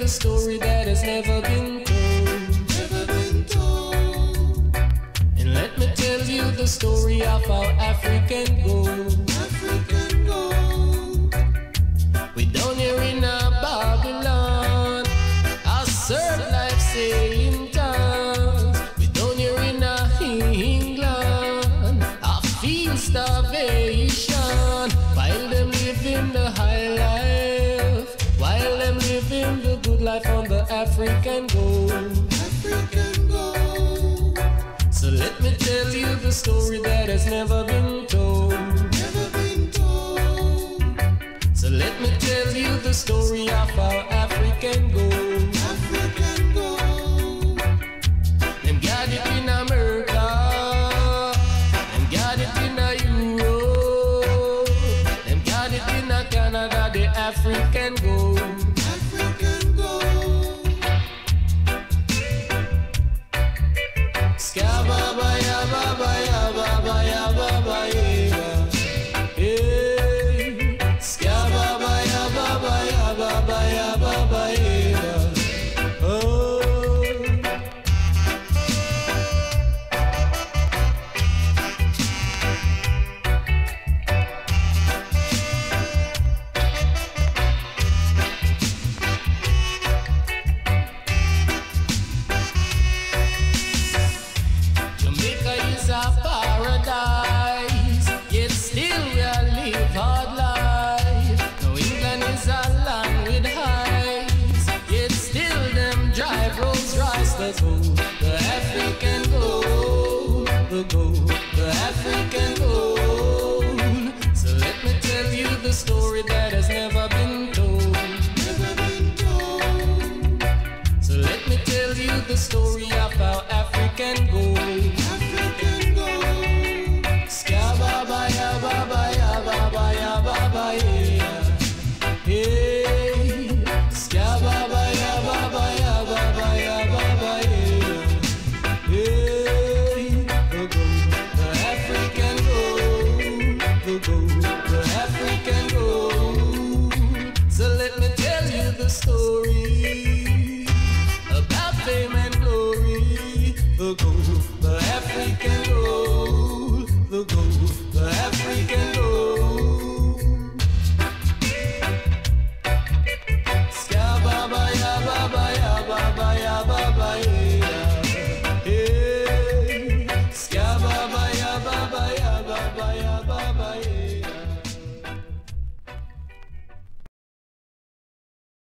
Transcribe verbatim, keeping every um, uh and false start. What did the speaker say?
the story that has never been told. Never been told. And let me tell you the story of our African gold. African gold. We down here in a Babylon, I serve life saying tongues. We down here in a England, I feel starvation. While them living the high life, while them living the good life on the African gold. African gold. So let me tell you the story that has never been told. Never been told. So let me tell you the story of our